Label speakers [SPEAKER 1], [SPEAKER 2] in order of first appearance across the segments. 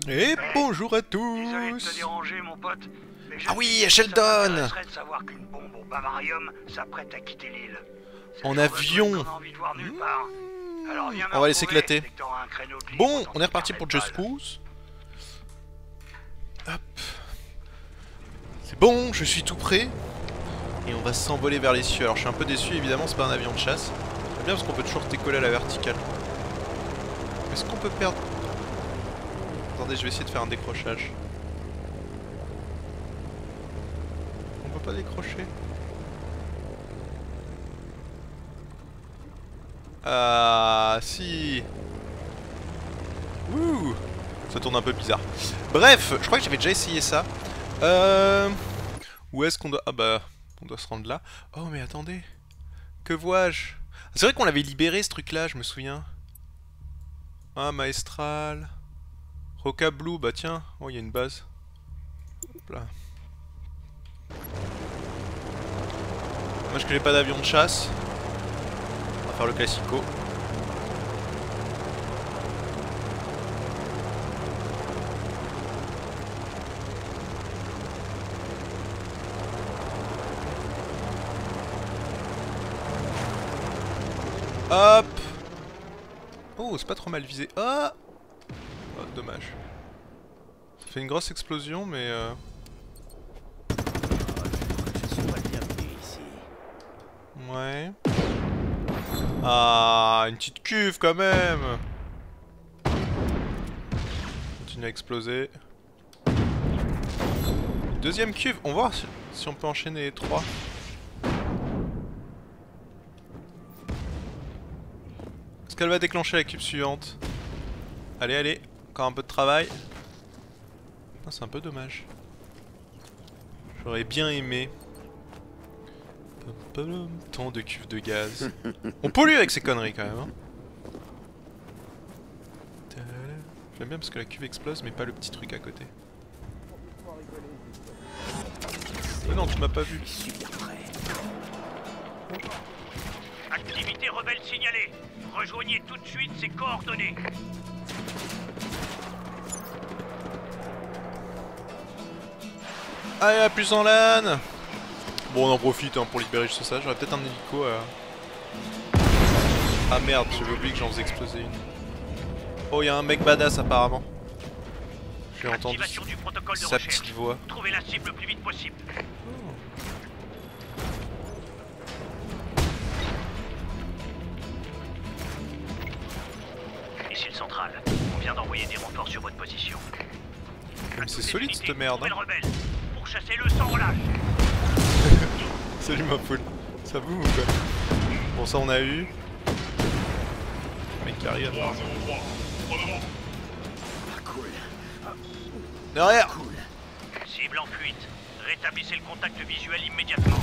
[SPEAKER 1] Et bonjour à
[SPEAKER 2] Désolé de te
[SPEAKER 1] tous.
[SPEAKER 2] déranger, mon pote. Mais je
[SPEAKER 1] Ah
[SPEAKER 2] me
[SPEAKER 1] oui,
[SPEAKER 2] suis dit que
[SPEAKER 1] Sheldon.
[SPEAKER 2] ça m'intéresserait de savoir qu'une bombe au Bavarium s'apprête à quitter l'île. C'est le
[SPEAKER 1] En
[SPEAKER 2] genre de truc
[SPEAKER 1] avion.
[SPEAKER 2] qu'on a envie de voir nulle part. Alors viens me
[SPEAKER 1] On va laisser
[SPEAKER 2] retrouver
[SPEAKER 1] éclater.
[SPEAKER 2] dès que t'auras un créneau de libre
[SPEAKER 1] Bon,
[SPEAKER 2] dans
[SPEAKER 1] on est
[SPEAKER 2] ton
[SPEAKER 1] reparti
[SPEAKER 2] carnet
[SPEAKER 1] pour
[SPEAKER 2] de
[SPEAKER 1] Just
[SPEAKER 2] base.
[SPEAKER 1] Cause. Hop. C'est bon, je suis tout prêt. Et on va s'envoler vers les cieux. Alors je suis un peu déçu, évidemment, c'est pas un avion de chasse. C'est bien parce qu'on peut toujours décoller à la verticale. Est-ce qu'on peut perdre... Attendez, je vais essayer de faire un décrochage. On peut pas décrocher. Ah, si. Ouh. Ça tourne un peu bizarre. Bref, je crois que j'avais déjà essayé ça. Où est-ce qu'on doit... Ah bah, on doit se rendre là. Oh mais attendez. Que vois-je? C'est vrai qu'on l'avait libéré ce truc-là, je me souviens. Ah, Maestral. Roca Blue, bah tiens. Oh, il y a une base. Hop là. Moi je connais pas d'avion de chasse. On va faire le classico. Hop. Oh, c'est pas trop mal visé. Ah. Oh, dommage. Ça fait une grosse explosion, mais...
[SPEAKER 3] Je suis pas le bienvenu ici.
[SPEAKER 1] Ouais. Ah, une petite cuve quand même. Continue à exploser. Deuxième cuve. On va voir si on peut enchaîner les trois. Est-ce qu'elle va déclencher la cuve suivante? Allez, allez. Encore un peu de travail. Ah, c'est un peu dommage. J'aurais bien aimé. Tant de cuves de gaz. On pollue avec ces conneries quand même. Hein. J'aime bien parce que la cuve explose mais pas le petit truc à côté. Mais non, tu m'as pas vu.
[SPEAKER 3] Je suis bien prêt.
[SPEAKER 2] Activité rebelle signalée. Rejoignez tout de suite ces coordonnées.
[SPEAKER 1] Allez, à plus en LAN. Bon, on en profite hein, pour libérer juste ça. J'aurais peut-être un hélico à... Ah merde, j'avais oublié que j'en faisais exploser une. Oh, il y a un mec badass apparemment. J'ai entendu
[SPEAKER 2] Activation du protocole de
[SPEAKER 1] sa
[SPEAKER 2] recherche.
[SPEAKER 1] petite voix.
[SPEAKER 2] Trouvez la cible le plus vite possible. Ici le central. On vient d'envoyer des renforts sur votre position.
[SPEAKER 1] C'est solide cette merde.
[SPEAKER 2] Trouvez
[SPEAKER 1] Hein.
[SPEAKER 2] le rebelle. Pourchassez-le sans relâche.
[SPEAKER 1] Salut ma poule. Ça boue ou quoi? Bon, ça on a eu. Mec qui arrive.
[SPEAKER 3] Ah, cool.
[SPEAKER 1] Derrière.
[SPEAKER 3] Cool.
[SPEAKER 2] Cible en fuite. Rétablissez le contact visuel immédiatement.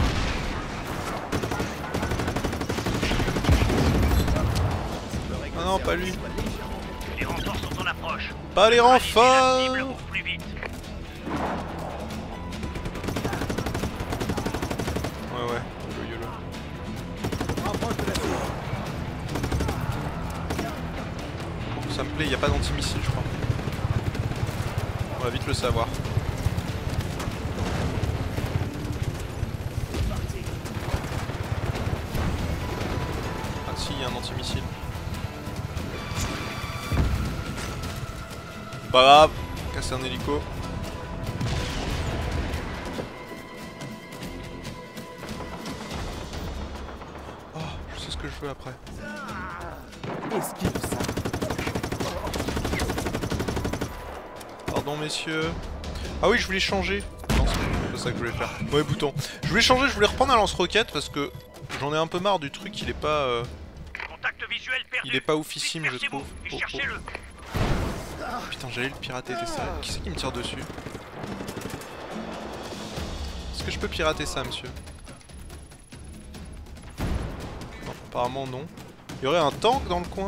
[SPEAKER 1] Ah non, pas lui.
[SPEAKER 2] Les renforts sont en approche.
[SPEAKER 1] Pas les
[SPEAKER 2] Réalisez la cible
[SPEAKER 1] renforts.
[SPEAKER 2] au plus vite.
[SPEAKER 1] Ouais, ouais. YOLO. Bon, ça me plaît, y a pas d'antimissile, je crois. On va vite le savoir. Ah si, y a un antimissile. Pas grave, casser un hélico. Oh, je sais ce que je veux après.
[SPEAKER 3] Esquive ça.
[SPEAKER 1] Pardon messieurs. Ah oui, je voulais changer. Non, c'est pas ça que je voulais faire. Ouais, bouton. Je voulais changer, je voulais reprendre un lance-roquette parce que j'en ai un peu marre du truc, il est pas...
[SPEAKER 2] Contact visuel perdu.
[SPEAKER 1] Il est pas oufissime, je
[SPEAKER 2] Dispersez-vous
[SPEAKER 1] trouve.
[SPEAKER 2] et
[SPEAKER 1] Oh, oh.
[SPEAKER 2] cherchez-le.
[SPEAKER 1] Putain, j'allais le pirater, t'es sérieux? Qui c'est qui me tire dessus? Est-ce que je peux pirater ça, monsieur? Non, apparemment non. Il y aurait un tank dans le coin?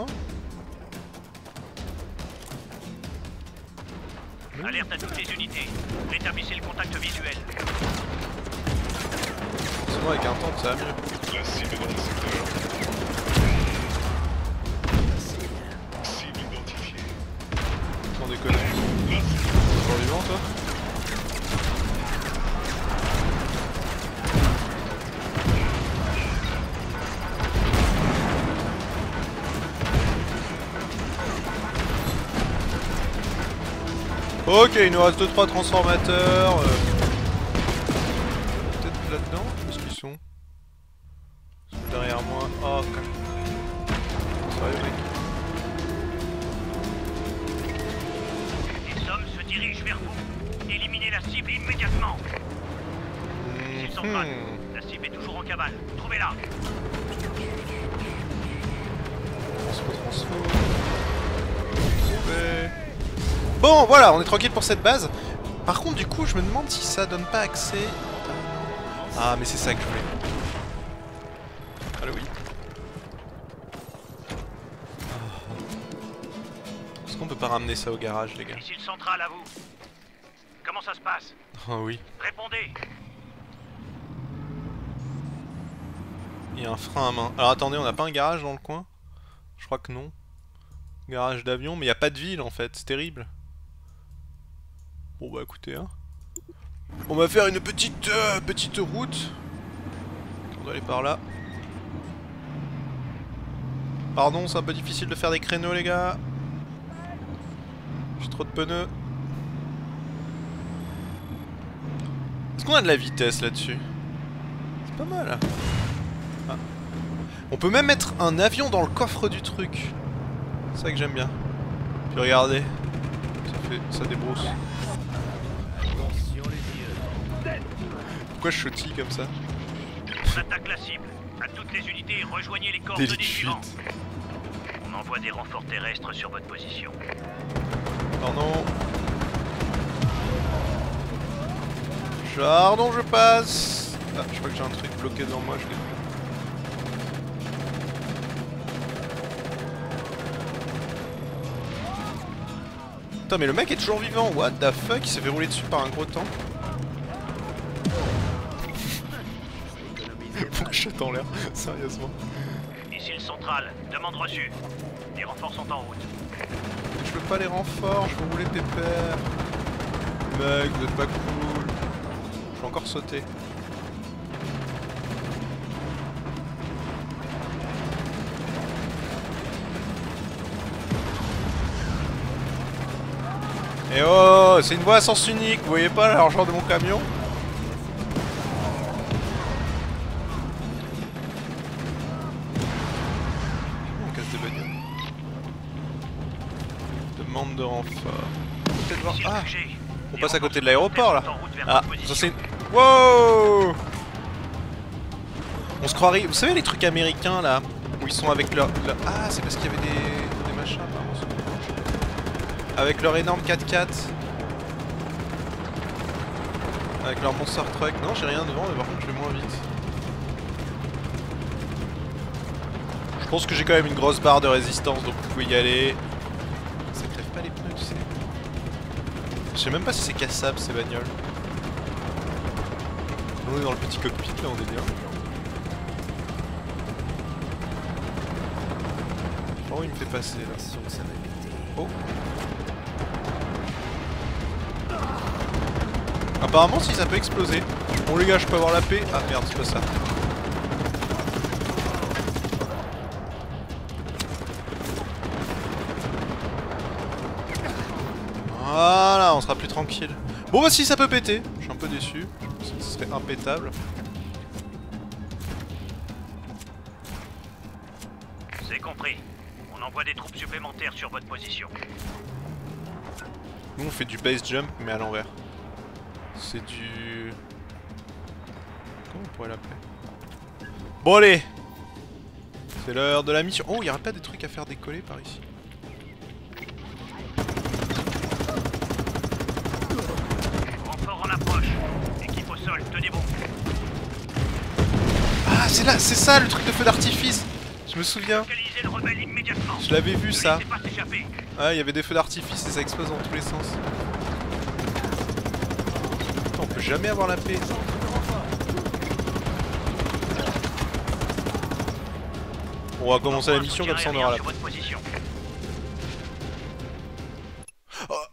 [SPEAKER 2] Alerte à toutes les unités. Rétablissez le contact visuel.
[SPEAKER 1] Sinon, avec un tank, ça va mieux.
[SPEAKER 4] La cible est dans le secteur. Cible identifiée.
[SPEAKER 1] Sans déconner. Encore vivant toi? Ok, il nous reste 2-3 transformateurs. Peut-être là-dedans? Où est-ce qu'ils sont? Ils sont derrière moi. Oh, sérieux mec.
[SPEAKER 2] Les hommes se dirigent vers vous. Éliminez la cible immédiatement. Missile central. La cible est toujours en cavale. Trouvez-la.
[SPEAKER 1] Transfo. Trouvé. Bon, voilà, on est tranquille pour cette base. Par contre, du coup, je me demande si ça donne pas accès... Ah, mais c'est ça que je voulais. Allô, oui. Est-ce qu'on peut pas ramener ça au garage, les gars?
[SPEAKER 2] Missile central à vous. Comment ça se passe?
[SPEAKER 1] Oh oui.
[SPEAKER 2] Répondez.
[SPEAKER 1] Il y a un frein à main. Alors attendez, on n'a pas un garage dans le coin? Je crois que non. Garage d'avion, mais il n'y a pas de ville en fait, c'est terrible. Bon bah écoutez, hein. On va faire une petite route. On va aller par là. Pardon, c'est un peu difficile de faire des créneaux les gars. J'ai trop de pneus. Est-ce qu'on a de la vitesse là-dessus? C'est pas mal là. Ah. On peut même mettre un avion dans le coffre du truc. C'est ça que j'aime bien. Puis regardez. Ça débrousse. Pourquoi je sautille comme ça?
[SPEAKER 2] On attaque la cible. À toutes les unités, rejoignez les
[SPEAKER 1] Délit
[SPEAKER 2] coordonnées
[SPEAKER 1] de
[SPEAKER 2] suivantes.
[SPEAKER 1] fuite.
[SPEAKER 2] On envoie des renforts terrestres sur votre position.
[SPEAKER 1] Pardon. Pardon, je passe. Ah, je crois que j'ai un truc bloqué devant moi, je l'ai plus. Putain, mais le mec est toujours vivant. What the fuck? Il s'est fait rouler dessus par un gros tank. Faut que je jette en l'air, sérieusement.
[SPEAKER 2] Missile central, demande reçue. Les renforts sont en route.
[SPEAKER 1] Je veux pas les renforts, je veux rouler pépère. Mec, vous êtes pas cool. Je vais encore sauter. Et oh, c'est une voie à sens unique, vous voyez pas l'argent de mon camion? On casse des bagnoles. Demande de renfort. Peut-être voir. Ah, on passe à côté de l'aéroport là. Ah, ça c'est une... Wow. On se croirait... Vous savez les trucs américains là? Où ils sont avec leur... Ah, c'est parce qu'il y avait des machins apparemment. Avec leur énorme 4x4. Avec leur monster truck. Non, j'ai rien devant, mais par contre je vais moins vite. Je pense que j'ai quand même une grosse barre de résistance, donc vous pouvez y aller. Ça crève pas les pneus, tu sais. Je sais même pas si c'est cassable ces bagnoles. On est dans le petit cockpit là, on est bien. Oh, il me fait passer là. Oh. Apparemment si ça peut exploser. Bon les gars, je peux avoir la paix. Ah merde, c'est pas ça. Voilà, on sera plus tranquille. Bon bah si ça peut péter. Je suis un peu déçu. Je pensais que ce serait impétable.
[SPEAKER 2] C'est compris. On envoie des troupes supplémentaires sur votre position.
[SPEAKER 1] Nous on fait du base jump mais à l'envers. C'est du... Comment on pourrait l'appeler? Bon allez. C'est l'heure de la mission. Oh, il n'y aurait pas des trucs à faire décoller par ici?
[SPEAKER 2] Renfort en approche. Équipe au sol, tenez bon.
[SPEAKER 1] Ah, c'est là, c'est ça le truc de feu d'artifice. Je me souviens.
[SPEAKER 2] Localisez le rebelle immédiatement.
[SPEAKER 1] Je l'avais vu ça.
[SPEAKER 2] Ne laissez pas s'échapper.
[SPEAKER 1] Ah, il y avait des feux d'artifice et ça explose dans tous les sens. Putain, on peut jamais avoir la paix. On va commencer la mission comme ça on aura la paix.
[SPEAKER 2] Sur votre position.
[SPEAKER 1] Oh,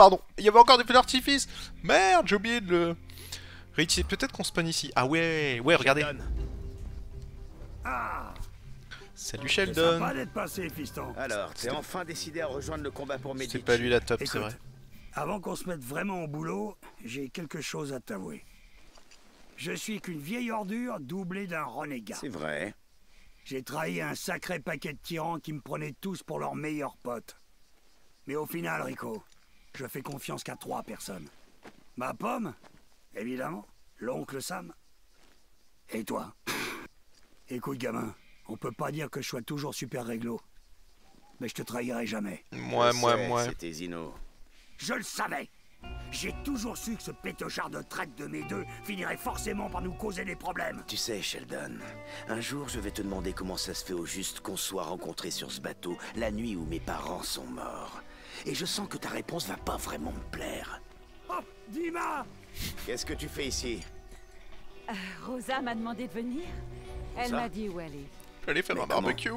[SPEAKER 1] pardon. Il y avait encore des feux d'artifice. Merde, j'ai oublié de le... réutiliser. Peut-être qu'on spawn ici. Ah ouais, ouais, regardez.
[SPEAKER 3] Ah,
[SPEAKER 1] Salut
[SPEAKER 3] c'est
[SPEAKER 1] Sheldon.
[SPEAKER 3] sympa d'être passé, fiston.
[SPEAKER 4] Alors, t'es enfin décidé à rejoindre le combat pour Medici.
[SPEAKER 1] C'est pas lui la top, c'est
[SPEAKER 3] Écoute,
[SPEAKER 1] vrai.
[SPEAKER 3] avant qu'on se mette vraiment au boulot, j'ai quelque chose à t'avouer. Je suis qu'une vieille ordure doublée d'un renégat.
[SPEAKER 4] C'est vrai.
[SPEAKER 3] J'ai trahi un sacré paquet de tyrans qui me prenaient tous pour leurs meilleurs potes. Mais au final, Rico, je fais confiance qu'à 3 personnes. Ma pomme, évidemment, l'oncle Sam, et toi. Écoute, gamin, on peut pas dire que je sois toujours super réglo. Mais je te trahirai jamais.
[SPEAKER 1] Moi.
[SPEAKER 4] C'était Zino.
[SPEAKER 3] Je le savais. J'ai toujours su que ce pétochard de traite de mes deux finirait forcément par nous causer des problèmes.
[SPEAKER 4] Tu sais, Sheldon, un jour je vais te demander comment ça se fait au juste qu'on soit rencontrés sur ce bateau la nuit où mes parents sont morts. Et je sens que ta réponse va pas vraiment me plaire.
[SPEAKER 3] Oh, Dima!
[SPEAKER 4] Qu'est-ce que tu fais ici?
[SPEAKER 5] Rosa m'a demandé de venir. Elle
[SPEAKER 4] Ça
[SPEAKER 5] m'a dit où aller.
[SPEAKER 1] J'allais faire
[SPEAKER 4] Mais
[SPEAKER 1] un
[SPEAKER 4] comment?
[SPEAKER 1] barbecue.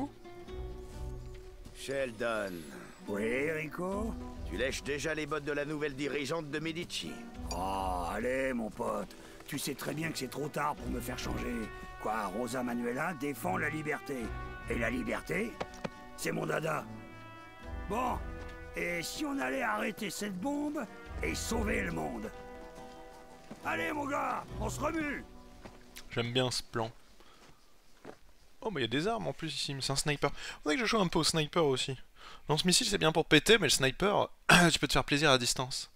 [SPEAKER 4] Sheldon,
[SPEAKER 3] Oui, Rico?
[SPEAKER 4] tu lèches déjà les bottes de la nouvelle dirigeante de Medici.
[SPEAKER 3] Oh, allez, mon pote. Tu sais très bien que c'est trop tard pour me faire changer. Quoi, Rosa Manuela défend la liberté. Et la liberté, c'est mon dada. Bon, et si on allait arrêter cette bombe et sauver le monde? Allez, mon gars, on se remue.
[SPEAKER 1] J'aime bien ce plan. Oh, mais il y a des armes en plus ici, mais c'est un sniper. Faudrait que je joue un peu au sniper aussi. Lance-missile, c'est bien pour péter, mais le sniper, tu peux te faire plaisir à distance.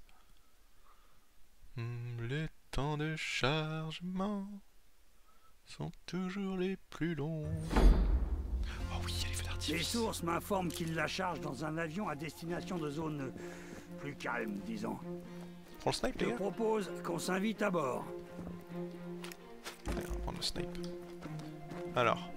[SPEAKER 1] Les temps de chargement sont toujours les plus longs. Oh oui, il y a les feux
[SPEAKER 3] Les
[SPEAKER 1] d'artifice.
[SPEAKER 3] sources m'informent qu'il la charge dans un avion à destination de zone plus calme, disons.
[SPEAKER 1] Prends le snipe,
[SPEAKER 3] Je
[SPEAKER 1] les gars.
[SPEAKER 3] propose qu'on s'invite à bord.
[SPEAKER 1] Allez, on va prendre le snipe. Alors.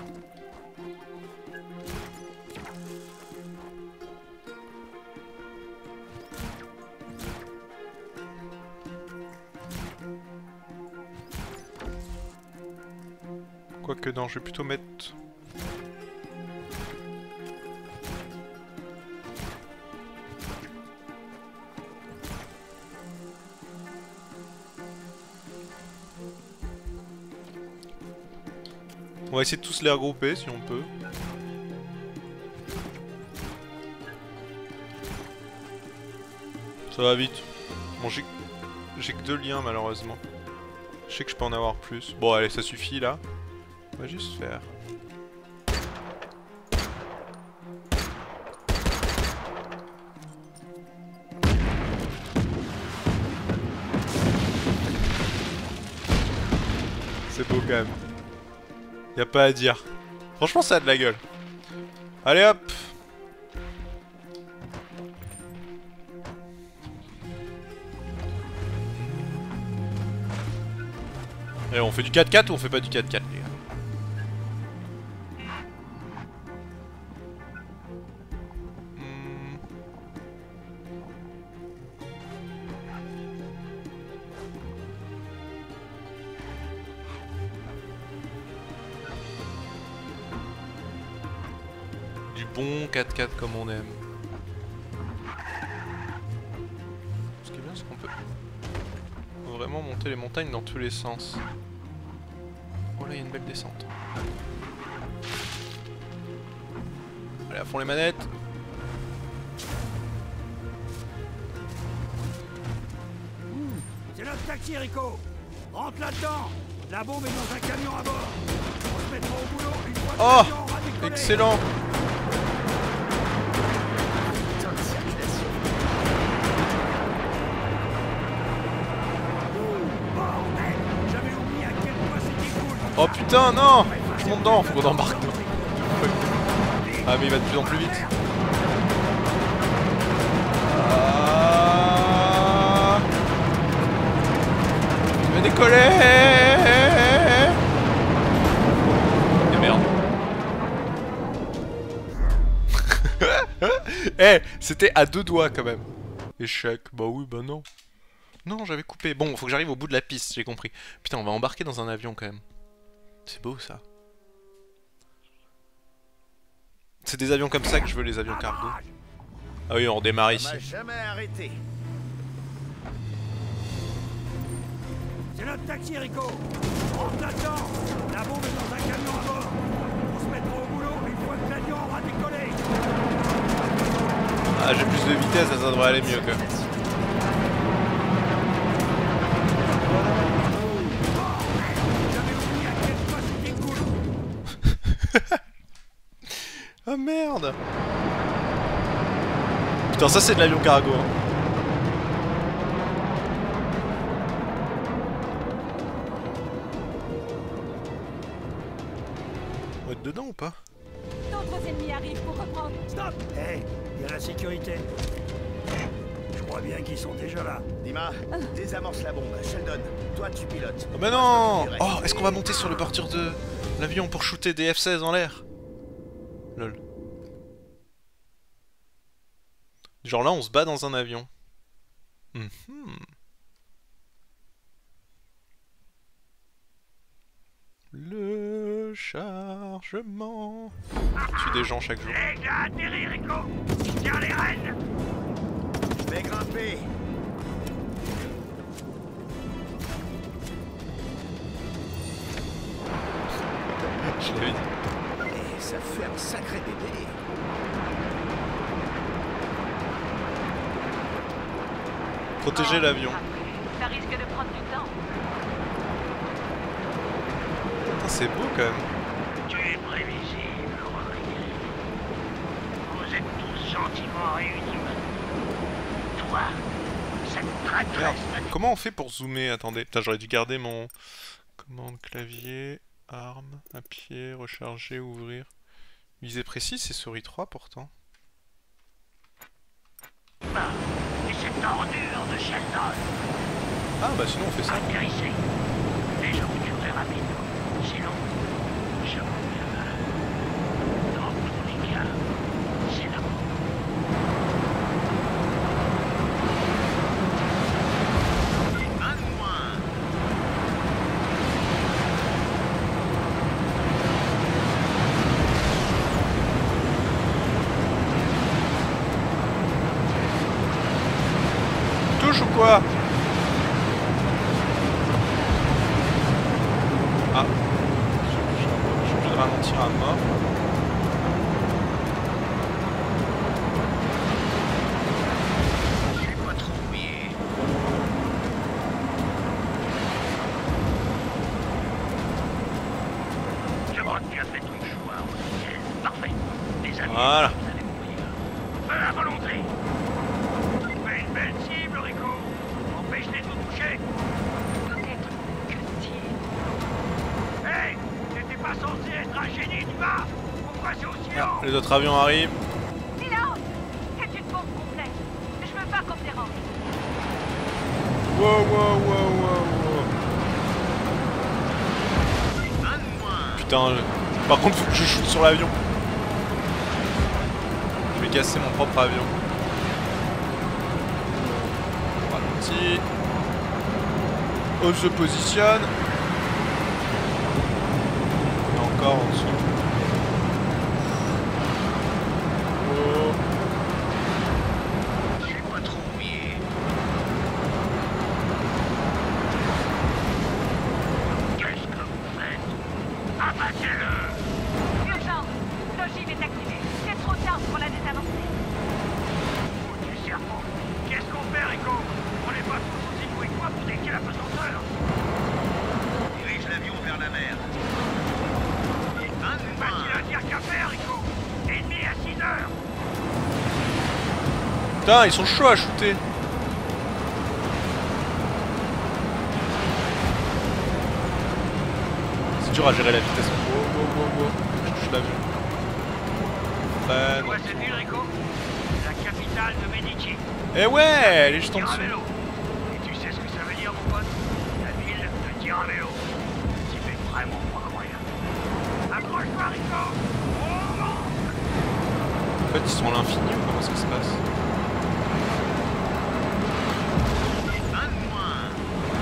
[SPEAKER 1] Quoique non, je vais plutôt mettre... On va essayer de tous les regrouper si on peut. Ça va vite. Bon, j'ai que 2 liens malheureusement. Je sais que je peux en avoir plus. Bon, allez, ça suffit là. On va juste faire. C'est beau quand même. Y a pas à dire. Franchement, ça a de la gueule. Allez hop. Et on fait du 4x4 ou on fait pas du 4x4 les gars? Du bon 4x4 comme on aime. Ce qui est bien, c'est qu'on peut vraiment monter les montagnes dans tous les sens. Oh là, il y a une belle descente. Allez, à fond les manettes.
[SPEAKER 3] C'est notre taxi, Rico. Rentre là-dedans. La bombe est dans un camion à bord. On se mettra au boulot une fois que
[SPEAKER 1] Oh,
[SPEAKER 3] l'avion aura décollé.
[SPEAKER 1] excellent.
[SPEAKER 3] Bordel, j'avais oublié à quel point c'était cool.
[SPEAKER 1] Oh putain, non. Je monte dedans, faut qu'on embarque. Ah mais il va de plus en plus vite. Ah, il va décoller. Et merde. Eh, c'était à 2 doigts quand même. Échec. Bah oui, bah non. Non, j'avais coupé. Bon, faut que j'arrive au bout de la piste, j'ai compris. Putain, on va embarquer dans un avion quand même. C'est beau ça. C'est des avions comme ça que je veux, les avions cargo. Ah oui, on redémarre ici.
[SPEAKER 4] Ça m'a jamais arrêté.
[SPEAKER 3] C'est notre taxi, Rico. Rentre là-dedans. La bombe est dans un camion à bord. On se mettra au boulot une fois que l'avion aura décollé.
[SPEAKER 1] Ah, j'ai plus de vitesse, ça devrait aller mieux quand même.
[SPEAKER 3] J'avais oublié à quel point c'était cool.
[SPEAKER 1] Ah merde. Putain, ça c'est de l'avion cargo. Hein. On va être dedans ou pas?
[SPEAKER 5] D'autres ennemis arrivent pour reprendre.
[SPEAKER 3] Stop. Hey, il y a la sécurité. Je crois bien qu'ils sont déjà là.
[SPEAKER 4] Dima, désamorce la bombe. Sheldon, toi tu pilotes.
[SPEAKER 1] Oh mais non. Oh, est-ce qu'on va monter sur le porteur de l'avion pour shooter des F-16 en l'air? Lol. Genre là on se bat dans un avion. Le chargement. Je tue des gens chaque jour.
[SPEAKER 2] Les gars, atterris, Rico. Tiens les rênes.
[SPEAKER 4] Je vais grimper.
[SPEAKER 1] Je l'avais dit.
[SPEAKER 4] Et ça fait un sacré bébé.
[SPEAKER 1] Protéger l'avion.
[SPEAKER 5] Ça risque de prendre du temps.
[SPEAKER 1] C'est beau quand même.
[SPEAKER 2] Tu es prévisible, Rodriguez. Vous êtes tous gentiment réunis. Toi, cette
[SPEAKER 1] Merde.
[SPEAKER 2] traîtresse.
[SPEAKER 1] Comment on fait pour zoomer? Attendez. Putain, j'aurais dû garder mon commande clavier, arme, à pied, recharger, ouvrir. Visée précise, c'est souris 3 pourtant.
[SPEAKER 2] Et cette ordure de Sheldon.
[SPEAKER 1] Ah bah sinon on fait ça.
[SPEAKER 2] Atterrissez. Et je vous tuerai rapidement. Sinon, je vous tuerai. Dans tous les cas, c'est la mort. Un de moins.
[SPEAKER 1] Touche ou quoi? Ah. Je suis obligé de ralentir à mort.
[SPEAKER 2] Je suis pas trop mouillé. Je crois que tu as fait ton choix, Rodriguez. Parfait. Les amis,
[SPEAKER 1] Voilà.
[SPEAKER 2] vous allez mourir. Feu à volonté. Fais une belle cible, Rico. Empêche-les de nous toucher.
[SPEAKER 5] Peut-être que Tyr.
[SPEAKER 2] Hey, t'étais pas censé être un génie, tu vas. Pourquoi c'est aussi
[SPEAKER 1] Ah,
[SPEAKER 2] lent?
[SPEAKER 1] les autres avions arrivent.
[SPEAKER 5] Silence! C'est une bombe complète. Je veux pas qu'on me dérange.
[SPEAKER 1] Wow, wow, wow, wow, wow.
[SPEAKER 2] Un de moins.
[SPEAKER 1] Putain, par contre faut que je shoot sur l'avion. Je vais casser mon propre avion. Ralenti. On se positionne. Et encore en dessous. Oh.
[SPEAKER 2] Je suis pas trop mouillé. Qu'est-ce que vous faites? Abattez-le.
[SPEAKER 5] Urgence! L'ogive est activée. C'est trop tard pour la désamorcer.
[SPEAKER 2] Oh, du cerveau. Qu'est-ce qu'on fait, Rico? On n'est pas tous aussi doués que toi pour déquier la pesanteur. Dirige l'avion vers la mer. Facile à dire qu'à faire, Rico. Ennemi à 6 heures.
[SPEAKER 1] Putain, ils sont chauds à shooter. C'est dur à gérer la vitesse. Wow, wow, wow, wow. Je touche l'avion.
[SPEAKER 2] Où est-ce Rico? La capitale de Medici.
[SPEAKER 1] Eh ouais, elle est juste en dessous.
[SPEAKER 2] Tirabello. Et tu sais ce que ça veut dire, mon pote? La ville de Tirabello. C'est fait vraiment pas croyable. Approche-toi, Rico. Oh non.
[SPEAKER 1] En fait, ils sont à l'infini ou comment ça se passe?
[SPEAKER 2] Un de moins.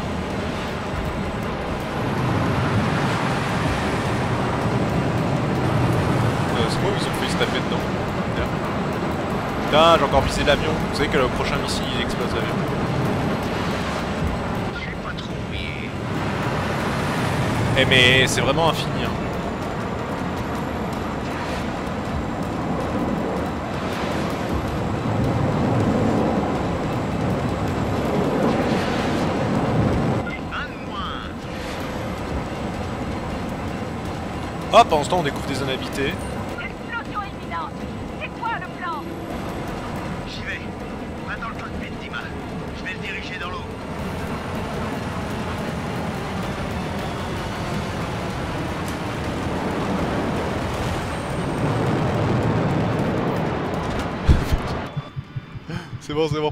[SPEAKER 1] C'est moi où ils ont failli se taper dedans. Putain, j'ai encore visé l'avion. Vous savez que le prochain missile il explose l'avion.
[SPEAKER 2] Je suis pas trop mouillé.
[SPEAKER 1] Eh mais c'est vraiment infini. Hein. Ah, pendant ce temps, on découvre des zones habitées.
[SPEAKER 5] Explosion imminente. C'est quoi le plan?
[SPEAKER 2] J'y vais. Va dans le cockpit, Dima. Je vais le diriger dans l'eau.
[SPEAKER 1] C'est bon, c'est bon.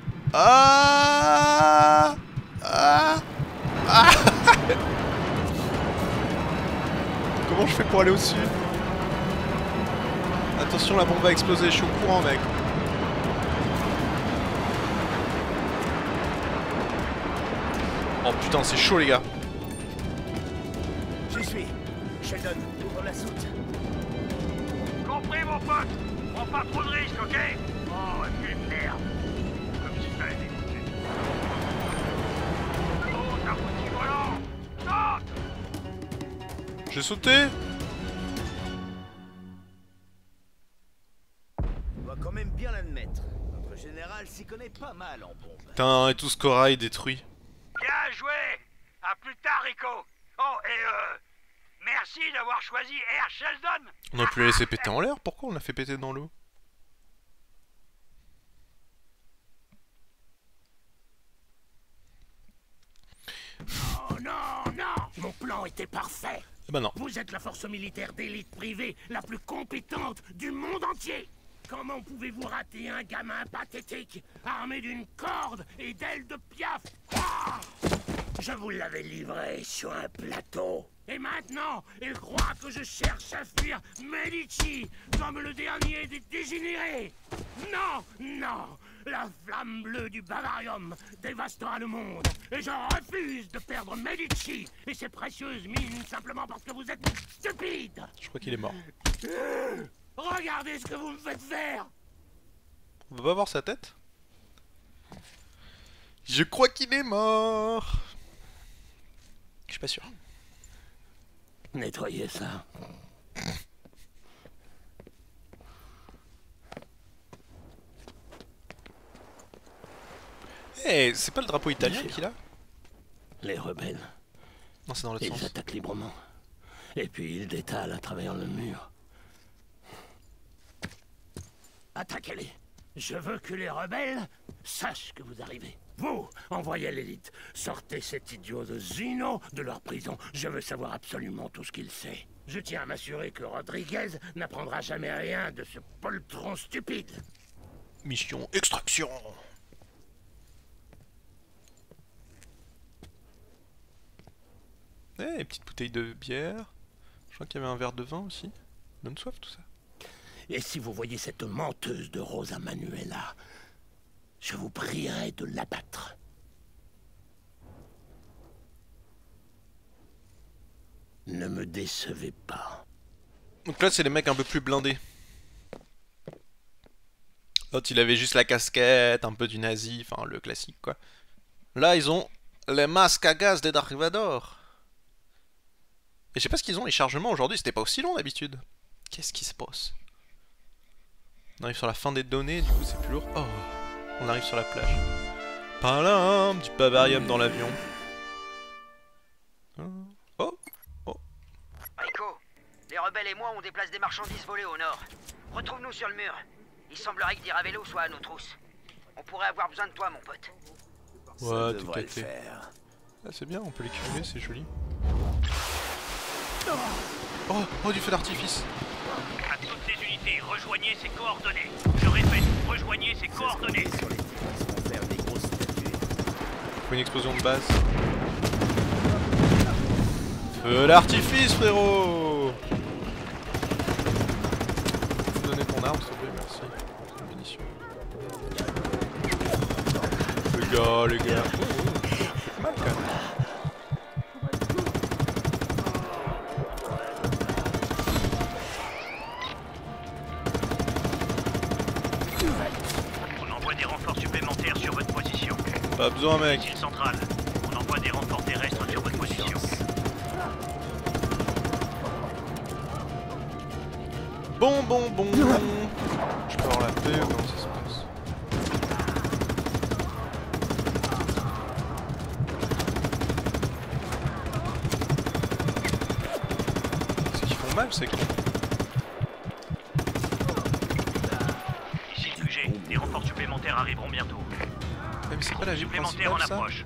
[SPEAKER 1] Ah, ah, ah. Comment je fais pour aller au-dessus? Attention, la bombe va exploser, je suis au courant, mec. Oh putain, c'est chaud, les gars.
[SPEAKER 4] J'y suis. Sheldon, ouvre la soute.
[SPEAKER 2] Compris, mon pote. Prends pas trop de risques, ok? Oh, quelle merde. Comme si ça allait dégoûter. Oh, t'as foutu volant. Saute.
[SPEAKER 1] J'ai sauté.
[SPEAKER 4] On va quand même bien l'admettre. Notre général s'y connaît pas mal en bombe.
[SPEAKER 1] Putain, et tout ce corail détruit.
[SPEAKER 2] Bien joué. À plus tard, Rico. Oh, et merci d'avoir choisi Air Sheldon.
[SPEAKER 1] On aurait pu la laisser péter en l'air, pourquoi on l'a fait péter dans l'eau?
[SPEAKER 6] Oh non, non! Mon plan était parfait!
[SPEAKER 1] Eh ben non.
[SPEAKER 6] Vous êtes la force militaire d'élite privée la plus compétente du monde entier! Comment pouvez-vous rater un gamin pathétique, armé d'une corde et d'ailes de piaf? Ah! Je vous l'avais livré sur un plateau. Et maintenant, il croit que je cherche à fuir Medici, comme le dernier des dégénérés. Non, non, la flamme bleue du Bavarium dévastera le monde. Et je refuse de perdre Medici et ses précieuses mines simplement parce que vous êtes stupide.
[SPEAKER 1] Je crois qu'il est mort.
[SPEAKER 6] Regardez ce que vous me faites faire.
[SPEAKER 1] On va pas voir sa tête? Je crois qu'il est mort. Je suis pas sûr.
[SPEAKER 6] Nettoyez ça.
[SPEAKER 1] Eh, c'est pas le drapeau italien qu'il a?
[SPEAKER 6] Les rebelles,
[SPEAKER 1] Non, c'est dans l'autre
[SPEAKER 6] ils
[SPEAKER 1] sens.
[SPEAKER 6] attaquent librement. Et puis ils détalent à travers le mur. Attaquez-les. Je veux que les rebelles sachent que vous arrivez. Vous, envoyez l'élite. Sortez cet idiot de Zino de leur prison. Je veux savoir absolument tout ce qu'il sait. Je tiens à m'assurer que Rodriguez n'apprendra jamais rien de ce poltron stupide.
[SPEAKER 1] Mission extraction. Eh, petite bouteille de bière. Je crois qu'il y avait un verre de vin aussi. Donne soif tout ça.
[SPEAKER 6] Et si vous voyez cette menteuse de Rosa Manuela, je vous prierai de l'abattre. Ne me décevez pas.
[SPEAKER 1] Donc là, c'est les mecs un peu plus blindés. L'autre, il avait juste la casquette, un peu du nazi, enfin le classique quoi. Là, ils ont les masques à gaz des Dark Vador. Et je sais pas ce qu'ils ont, les chargements aujourd'hui, c'était pas aussi long d'habitude. Qu'est-ce qui se passe? On arrive sur la fin des données, du coup c'est plus lourd. Oh, on arrive sur la plage. Palam, du bavarium dans l'avion. Oh, oh.
[SPEAKER 7] Rico, les rebelles et moi on déplace des marchandises volées au nord. Retrouve-nous sur le mur. Il semblerait que Diravello soit à nos trousses. On pourrait avoir besoin de toi, mon pote.
[SPEAKER 1] Ouais,
[SPEAKER 4] Ça
[SPEAKER 1] tout
[SPEAKER 4] devrait le
[SPEAKER 1] caté.
[SPEAKER 4] faire.
[SPEAKER 1] Ah, c'est bien, on peut les curer, c'est joli. Oh, oh, du feu d'artifice.
[SPEAKER 2] À toutes les unités, rejoignez ces coordonnées. Je répète, rejoignez ces coordonnées.
[SPEAKER 4] Sur les terrasses vont faire des grosses statues.
[SPEAKER 1] Faut une explosion de base. Feu d'artifice, frérot. Tu peux donner ton arme, s'il te plaît, merci. C'est une munition. Les gars. C'est mal quand même.
[SPEAKER 2] On envoie des renforts supplémentaires sur votre position.
[SPEAKER 1] Pas besoin, mec.
[SPEAKER 2] Missile central. On envoie des renforts terrestres sur votre position.
[SPEAKER 1] Bon. Je peux avoir la paix ou comment ça se passe? C'est qu'ils font mal, c'est con.
[SPEAKER 2] Ici le QG, des renforts supplémentaires arriveront bientôt.
[SPEAKER 1] Ouais, mais c'est pas la ville
[SPEAKER 2] Supplémentaire en
[SPEAKER 1] principale, ça?
[SPEAKER 2] approche.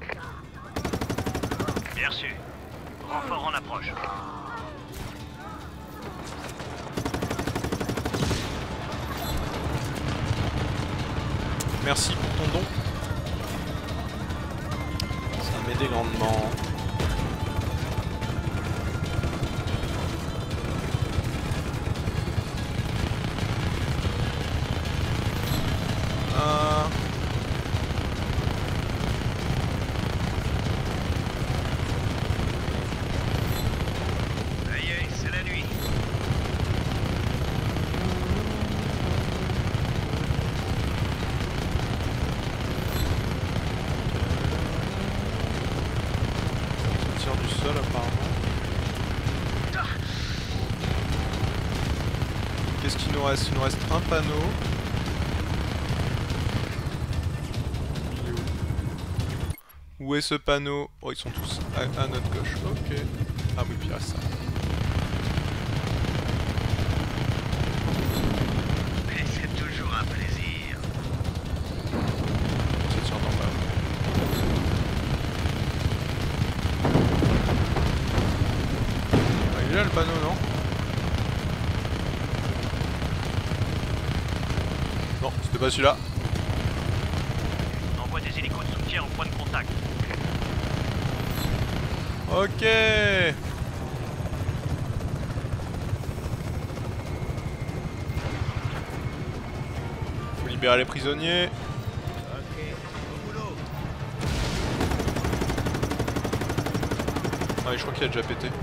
[SPEAKER 2] Bien reçu. Renfort en approche.
[SPEAKER 1] Merci pour ton don. Ça va m'aider grandement.
[SPEAKER 2] Ça y est, c'est la nuit.
[SPEAKER 1] Ça tire du sol apparemment. Qu'est-ce qu'il nous reste? Il nous reste un panneau. Il est où? Où est ce panneau? Oh, ils sont tous à notre gauche. Ok. Ah oui, puis il reste ça.
[SPEAKER 2] Mais c'est toujours un plaisir.
[SPEAKER 1] Ça tire d'en bas. Ah, il est là le panneau, non? Non, c'était pas celui-là.
[SPEAKER 2] On envoie des hélicos de soutien au point de contact.
[SPEAKER 1] Ok. Faut libérer les prisonniers. Ah, je crois qu'il a déjà pété.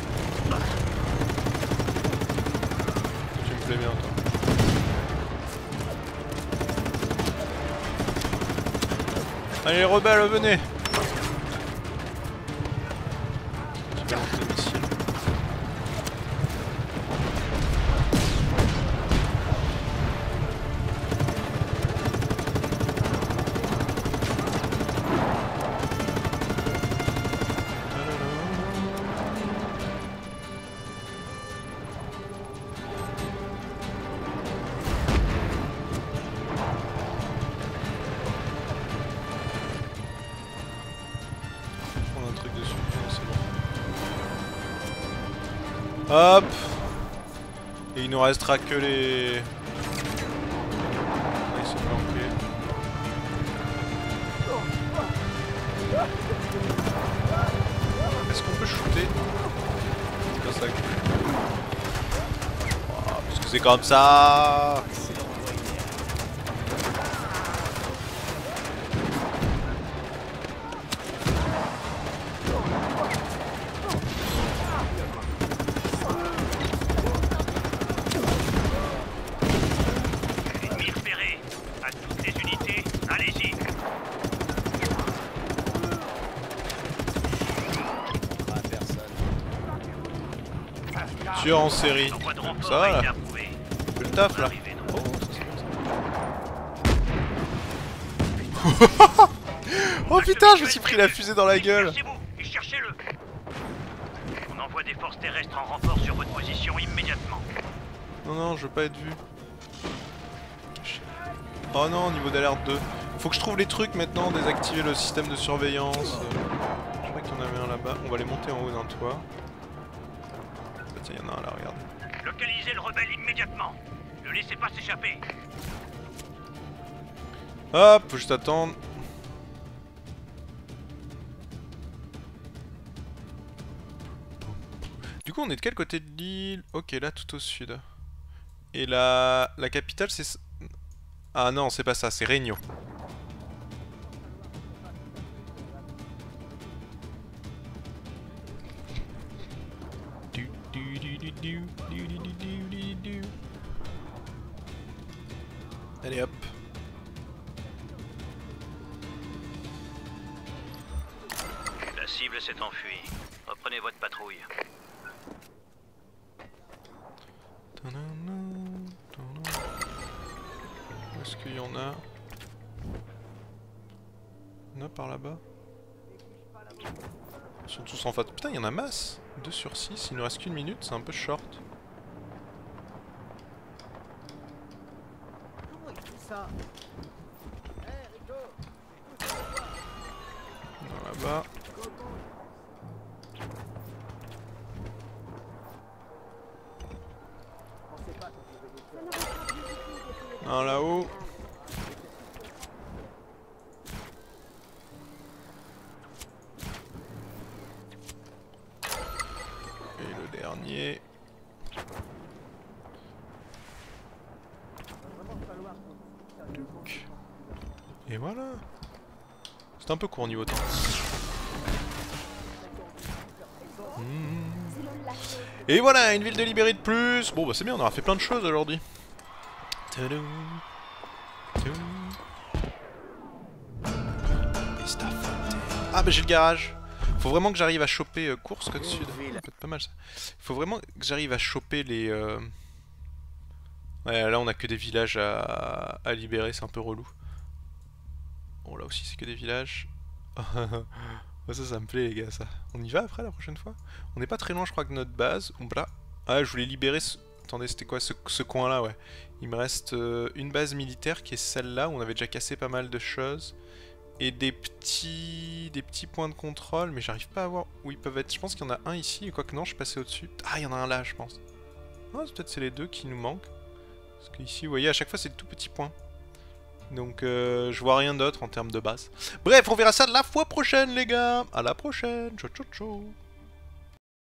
[SPEAKER 1] Tu me plais bien, toi. Allez, les rebelles, venez. Je balance des missiles. Prendre un truc dessus, c'est bon. Hop. Et il nous restera que les... Ah, ils sont planqués. Est-ce qu'on peut shooter? C'est comme ça que... Oh, parce que c'est comme ça.
[SPEAKER 2] Ennemi repéré. À toutes les unités, allez-y.
[SPEAKER 1] Tueur en série.
[SPEAKER 2] L'envoi de renfort
[SPEAKER 1] Ça va
[SPEAKER 2] a
[SPEAKER 1] là?
[SPEAKER 2] été approuvé.
[SPEAKER 1] Fais le taf là.
[SPEAKER 2] Arrivez, non.
[SPEAKER 1] Oh, ça, c'est bon, ça. Oh putain, je me suis pris la fusée dans la gueule.
[SPEAKER 2] Cherchez-vous et cherchez-le. On envoie des forces terrestres en renfort sur votre position immédiatement.
[SPEAKER 1] Non, non, je veux pas être vu. Oh non, niveau d'alerte 2. Faut que je trouve les trucs maintenant, désactiver le système de surveillance. Je crois qu'il y en avait un là-bas. On va les monter en haut d'un toit. Bah, tiens, il y en a un là, regarde.
[SPEAKER 2] Localisez le rebelle immédiatement. Ne laissez pas s'échapper.
[SPEAKER 1] Hop, faut juste attendre. Du coup, on est de quel côté de l'île? Ok, là, tout au sud. Et la capitale, c'est... Ah non, c'est pas ça, c'est Regno. Allez hop.
[SPEAKER 2] La cible s'est enfuie. Reprenez votre patrouille.
[SPEAKER 1] Tadam. qu'il y en a? Il y en a par là-bas? Ils sont tous en face. Putain, il y en a masse! 2 sur 6, il nous reste qu'une minute, c'est un peu short. Là-bas. Un là-haut. Et le dernier. Et voilà. C'est un peu court niveau temps. Et voilà, une ville de libérée de plus. Bon bah c'est bien, on aura fait plein de choses aujourd'hui. Ah bah j'ai le garage. Faut vraiment que j'arrive à choper course Code Sud. Peut-être pas mal ça. Faut vraiment que j'arrive à choper les... Ouais, là on a que des villages à libérer, c'est un peu relou. Bon là aussi c'est que des villages. Ça me plaît les gars ça. On y va après la prochaine fois? On n'est pas très loin je crois que notre base. Ah je voulais libérer ce... Attendez c'était quoi ce coin là ouais. Il me reste une base militaire qui est celle-là où on avait déjà cassé pas mal de choses. Et des petits points de contrôle mais j'arrive pas à voir où ils peuvent être. Je pense qu'il y en a un ici, quoique non je suis passé au-dessus. Ah il y en a un là je pense. Ah peut-être c'est les deux qui nous manquent. Parce que ici vous voyez à chaque fois c'est de tout petits points. Donc je vois rien d'autre en termes de base. Bref, on verra ça la fois prochaine les gars. À la prochaine. Ciao ciao ciao.